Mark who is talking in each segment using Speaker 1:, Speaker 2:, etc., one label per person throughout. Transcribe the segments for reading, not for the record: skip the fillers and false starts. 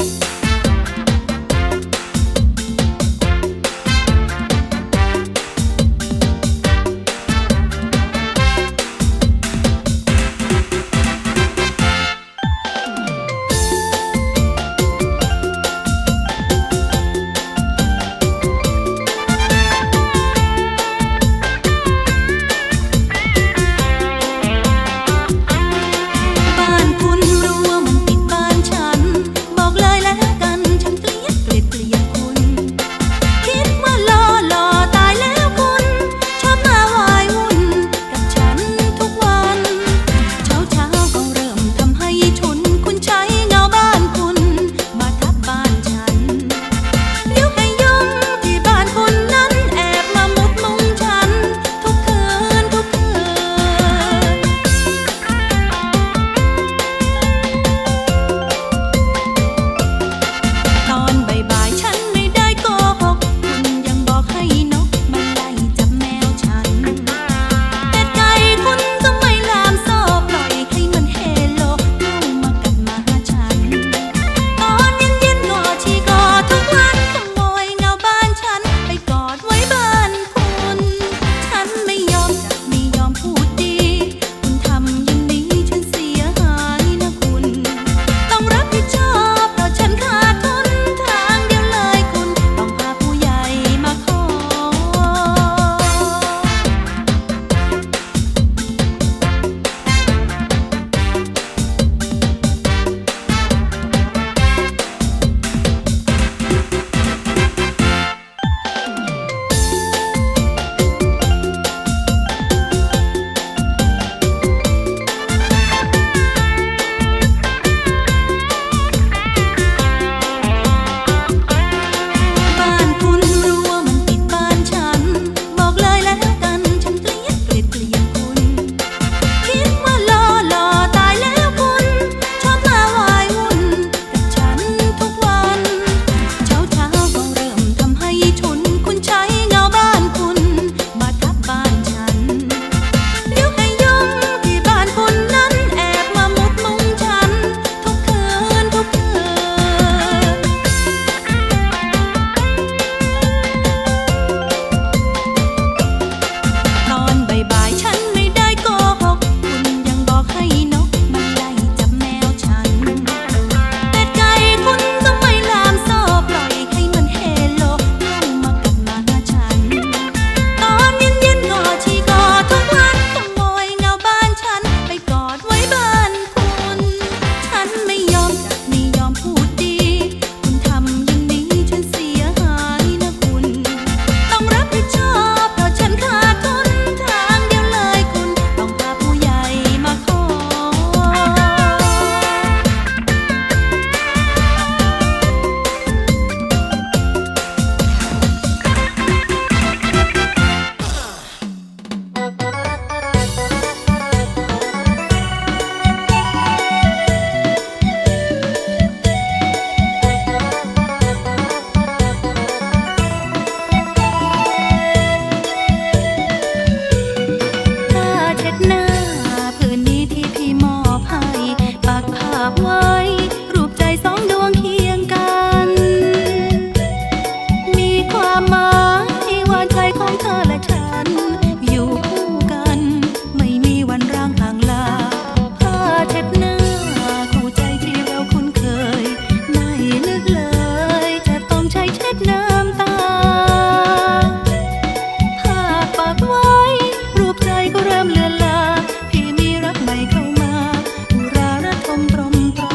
Speaker 1: เริ่มเลือนลาพี่มีรักใหม่เข้ามาอุราระทมตรมตร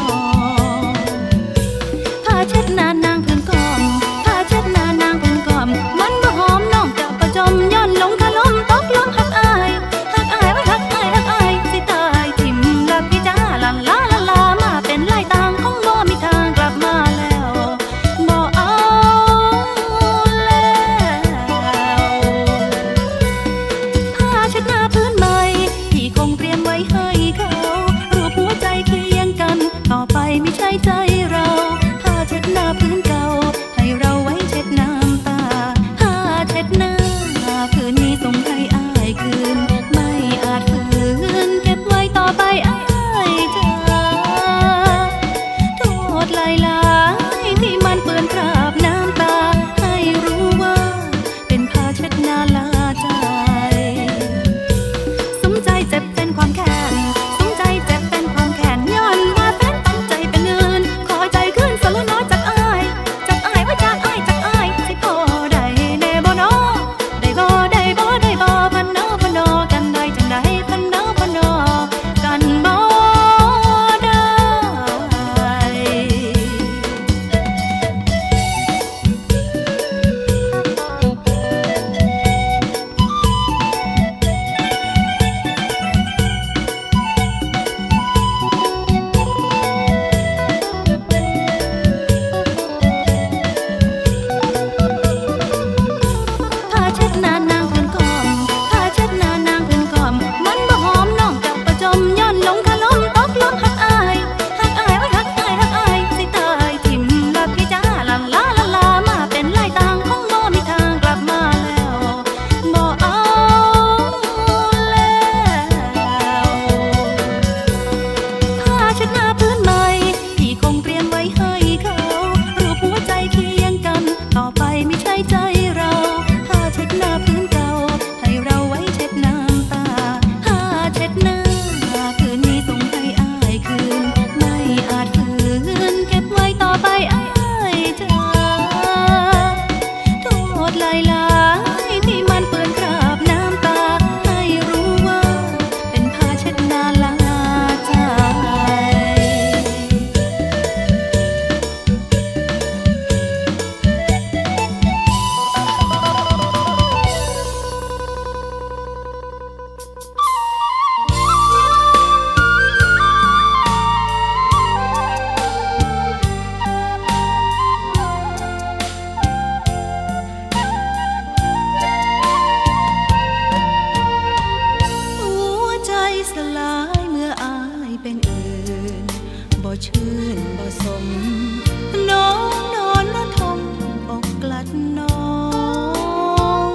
Speaker 1: บ่ชื่นบ่สมน้องนอนละทมอกกลัดน้อง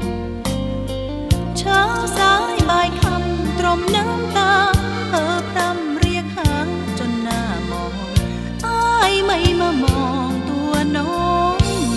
Speaker 1: เช้าสายบ่ายค่ำตรมน้ำตาพร่ำเรียกหาจนหน้ามองอ้ายไม่มามองตัวน้อง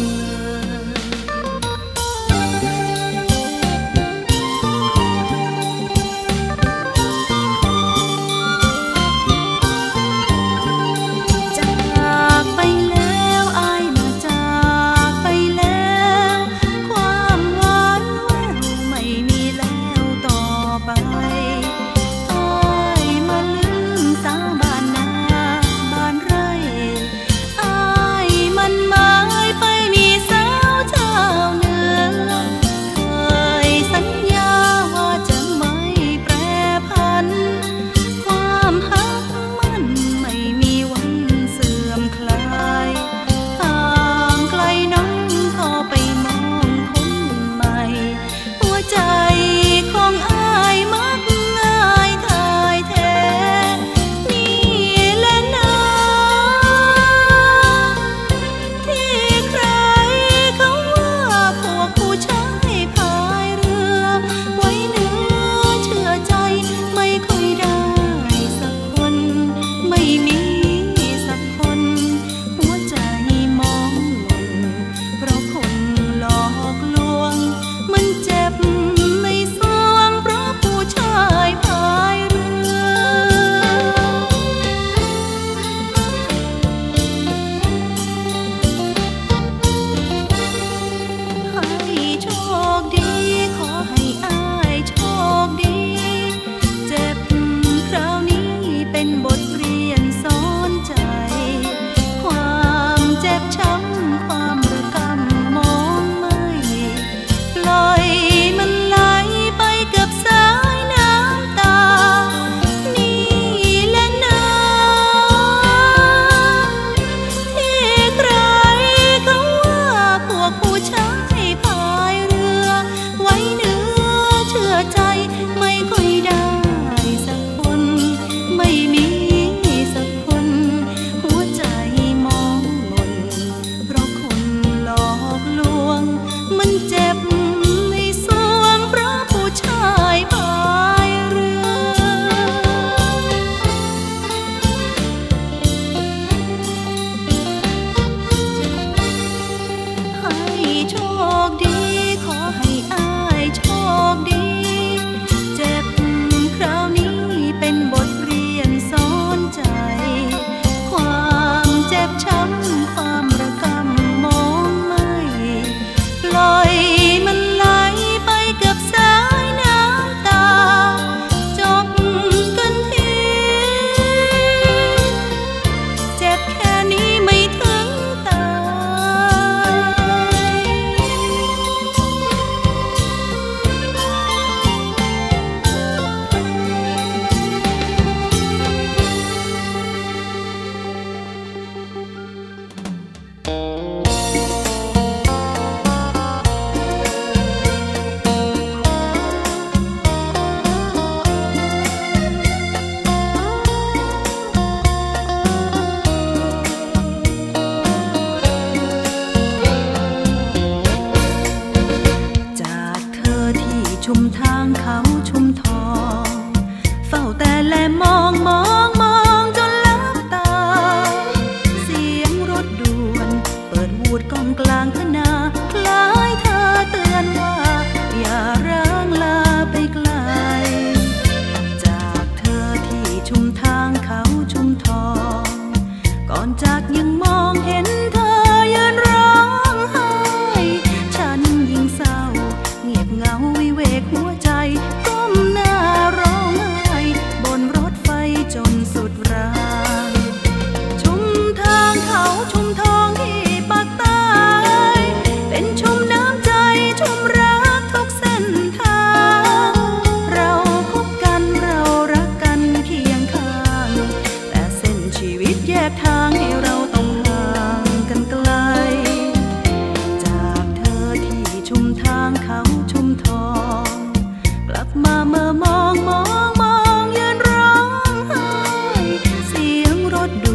Speaker 1: ชุมทางเขาชุมทองเฝ้าแต่แลมองจนลับตาเสียงรถด่วนเปิดวูดก้องกลางทนาคล้ายเธอเตือนว่าอย่าร้างลาไปไกลจากเธอที่ชุมทางเขาชุมทองก่อนจากยังมองเห็นเธอยืนร้องไห้ฉันยิ่งเศร้าเงียบเหงาวิเวกหัวใจก้มหน้าร้องไห้บนรถไฟจนสุดรางชุมทางเขาชุมทองที่ปากใต้เป็นชุมน้ำใจชุมรักทุกเส้นทางเราคบกันเรารักกันเคียงข้างแต่เส้นชีวิตแยกทางให้เราต้องห่างกันไกลจากเธอที่ชุมทางเขาชุมทองกลับมาเมื่อมองยืนร้องไห้เสียงรถ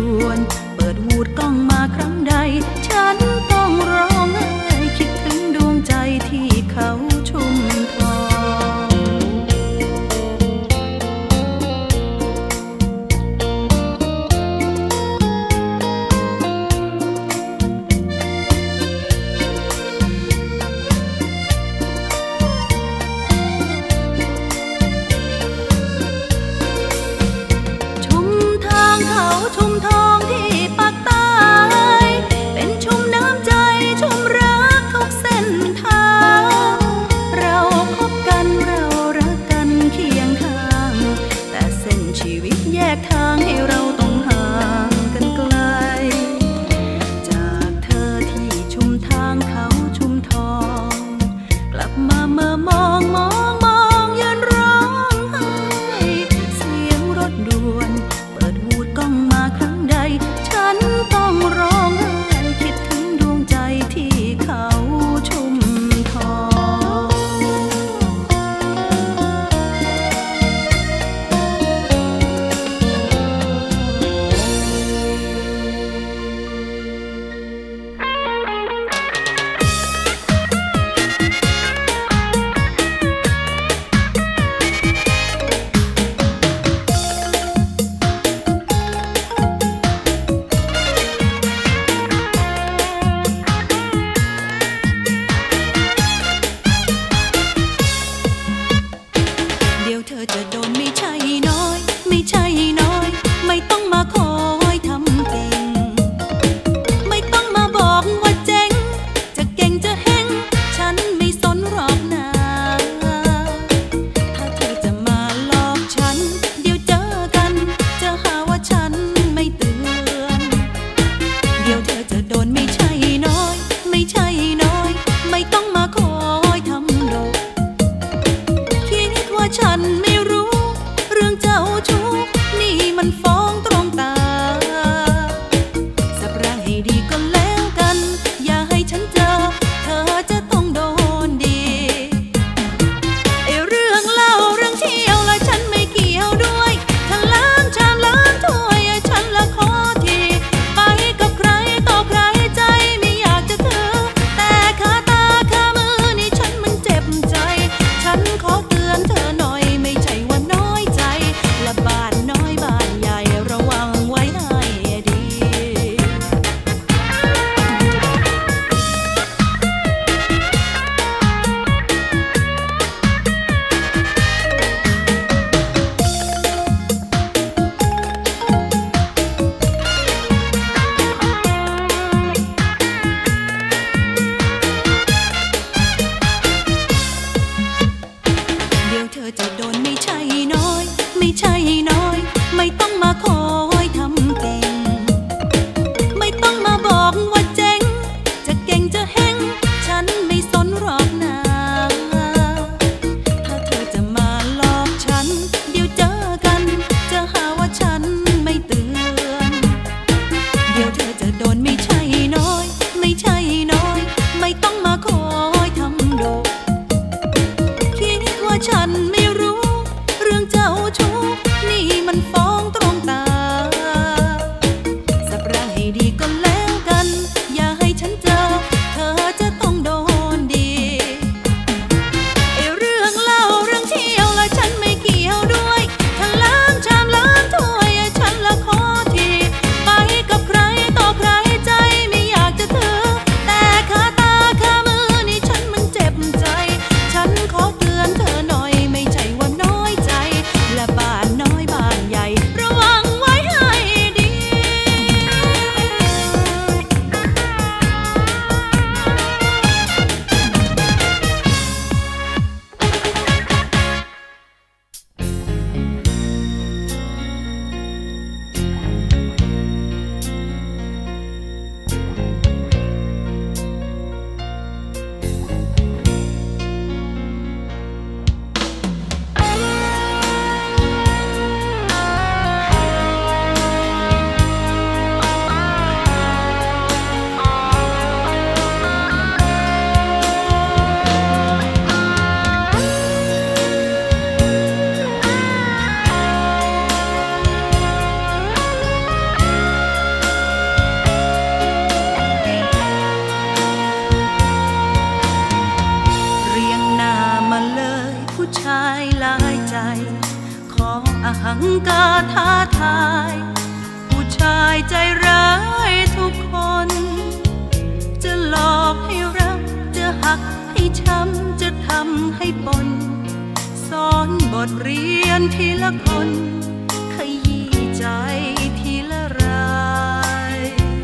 Speaker 1: ายใจร้ายทุกคนจะหลอกให้รักจะหักให้ช้ำจะทำให้ปนสอนบทเรียนทีละคนขยี้ใจทีละราย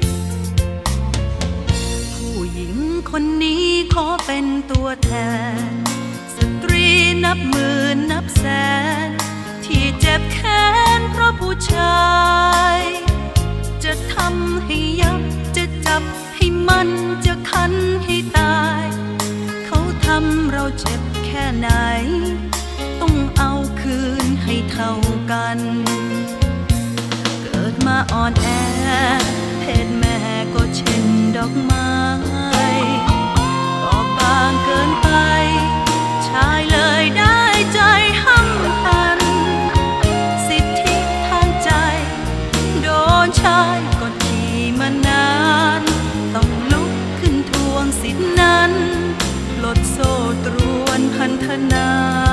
Speaker 1: ผู้หญิงคนนี้ขอเป็นตัวแทนสตรีนับหมื่นนับแสนที่เจ็บแค้นเพราะผู้ชายจะทำให้ยับจะจับให้มันจะคันให้ตายเขาทำเราเจ็บแค่ไหนต้องเอาคืนให้เท่ากันเกิดมาอ่อนแอเพศแม่ก็เช่นดอกไม้บอบบางเกินไปชายเลยได้ใจห้ำหันสิทธิทางใจโดนชายกดขี่มานานต้องลุกขึ้นทวงสิทธินั้นปลดโซ่ตรวนพันธนา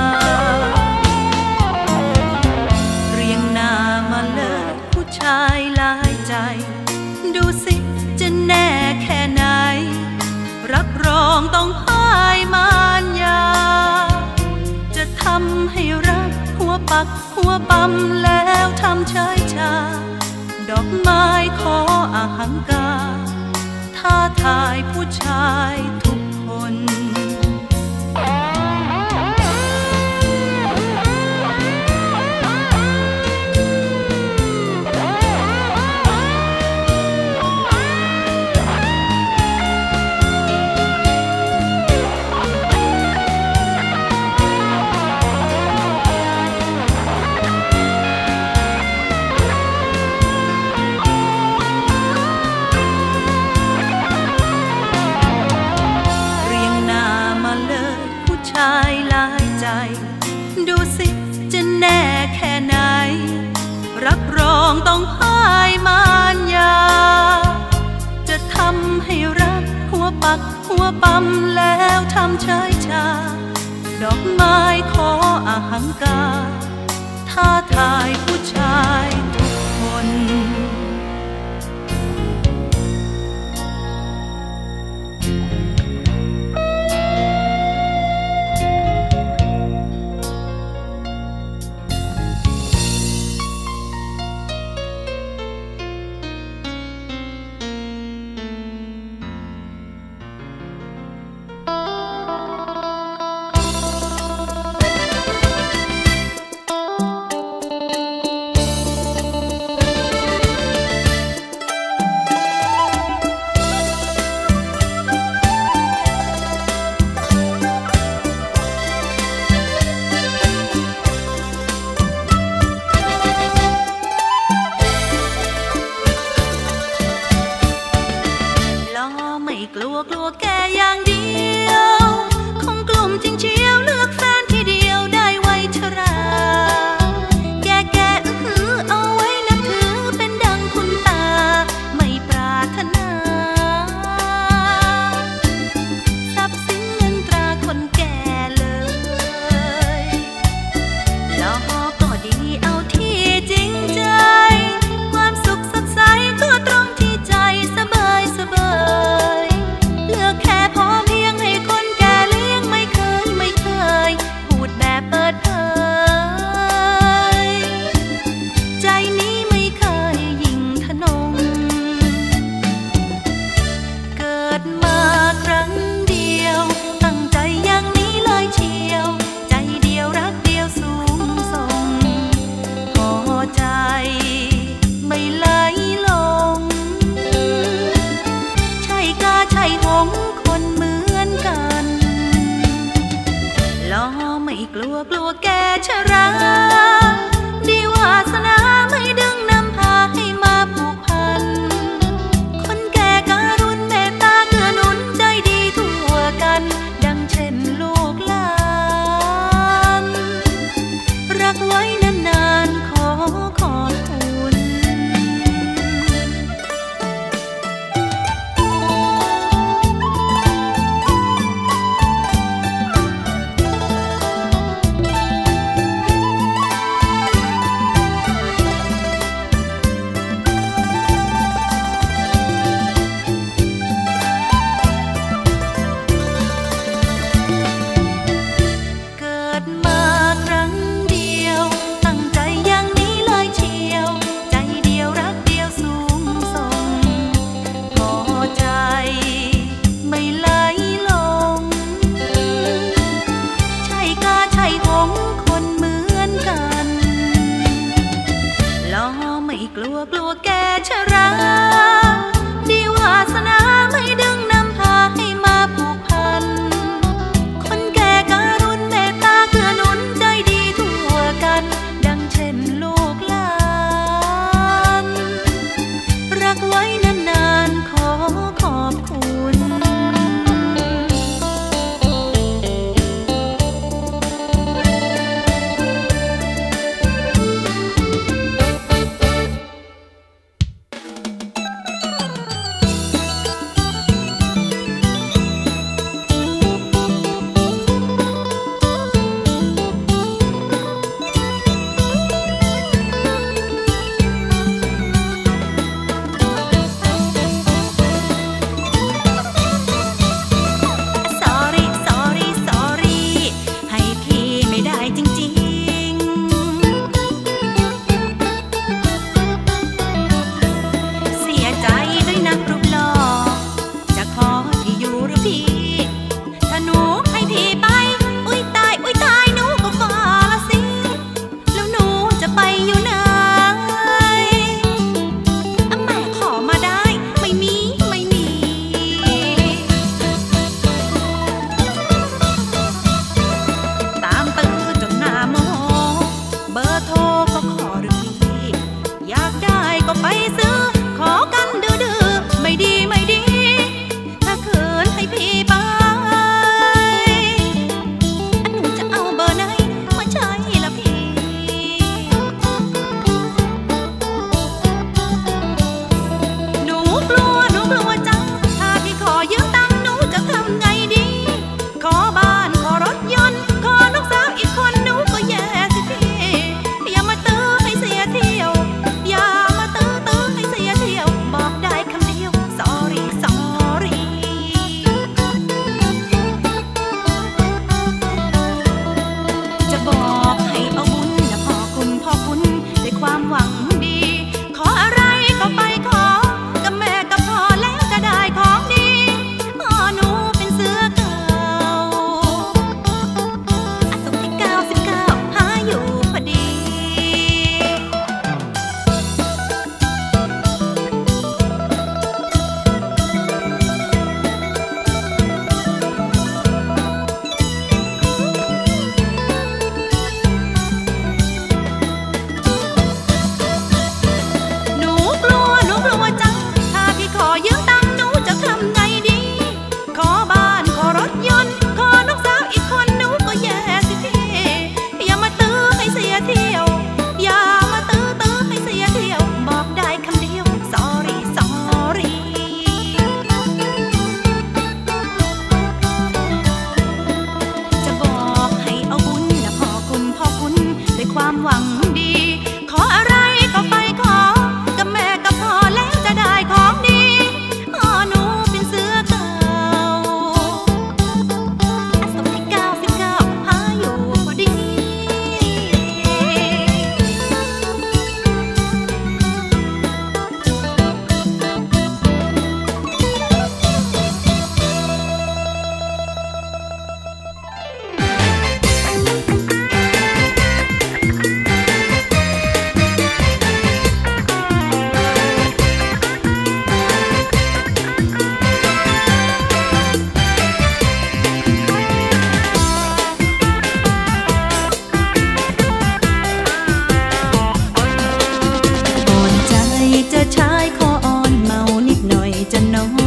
Speaker 1: เรียงหน้ามาเลยผู้ชายหลายใจดูสิจะแน่แค่ไหนรับรองต้องพ่ายมารยาจะทำให้รักหัวปักหัวปั๊มแล้วทำชายชาดอกไม้ขออหังการท้าทายผู้ชายทุกคนดูสิจะแน่แค่ไหนรับรองต้องพ่ายมารยาจะทำให้รักหัวปักหัวปั๊มแล้วทำชายชาดอกไม้ขออหังการท้าทายผู้ชายทุกคนกลัวแกอย่างเดียวคงกลุ่มจริงเชียวเลือกแฟนทีเดียวได้ไว้ชราแกเอาไว้นับถือเป็นดังคุณตาไม่ปรารถนาทรัพย์สินเงินตราคนแก่เลยล้อก็ดีเอาที่จริงใจความสุขสดใสก็ตรงที่ใจสบายแค่พอเพียงให้คนแก่เลี้ยงไม่เคยพูดแบบเปิดเผยใจนี้ไม่เคยยิ่งทะนงเกิดมาครั้งเดียวตั้งใจอย่างนี้เลยเชียวใจเดียวรักเดียวสูงส่งพอใจไม่ไหลลงใช่กาใช่หงคนเหมือนกันล้อไม่กลัวแกชราดีวาสนาไม่ดึงนำพาให้มาผูกพันคนแก่การุณเมตตาเกื้อหนุนใจดีทั่วกันดังเช่นลูกหลานรักไว้นานๆขอขอบคุณขอกันดื้อๆไม่ดีไม่ดีถ้าเขินให้พี่ไปหนูจะเอาเบอร์ไหนมาใช้ละพี่หนูกลัวจังถ้าพี่ขอยืมตังค์หนูจะทำไงดีขอบ้านขอรถยนต์ขอลูกสาวอีกคนหนูก็แย่สิพี่อย่ามาตื้อให้เสียเที่ยวอย่ามาตื้อให้เสียเที่ยวบอกได้คำเดียว sorry sorry จะบอกให้เอาบุญนะพ่อคุณด้วยความหวังดีขออะไรก็ไปขอกับแม่กับพ่อแล้วจะได้ของดีพ่อหนูเป็นเสือเก่าสุขที่99หาอยู่พอดีหนูกลัวจังถ้าพี่ขอยืมตังค์หนูจะทำไงดีขอบ้านขอรถยนต์ขอลูกสาวอีกคนหนูก็แย่สิพี่อย่ามาตื้อให้เสียเที่ยวอย่ามาตื้อให้เสียเที่ยวบอกได้คำเดียว sorry sorry จะบอกให้เอาบุญนะพ่อคุณด้วยความหวังดีขออะไรก็ไปขอกับแม่กับพ่อแล้วจะได้ของดีพ่อหนูเป็นเสือเก่าสุขที่99หาอยู่พอดีอ่อนใจจะใช้ขออ่อนเมานิดหน่อยจะนอน